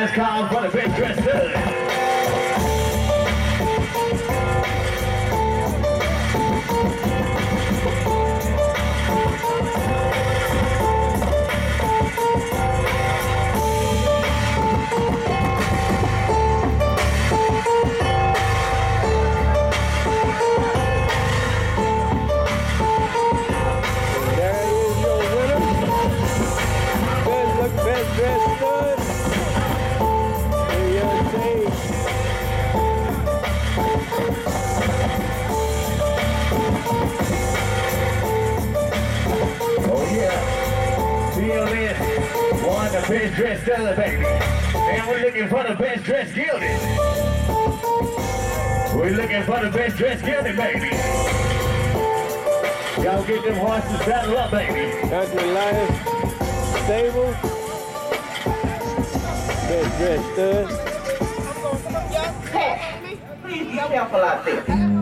is called for the best dressed stud. The best dressed stud, baby. And we're looking for the best dressed gilded. We're looking for the best dressed gilded, baby. Y'all get them horses saddled up, baby. Country Life Stable. Best dressed stud. Tack, please be careful out there.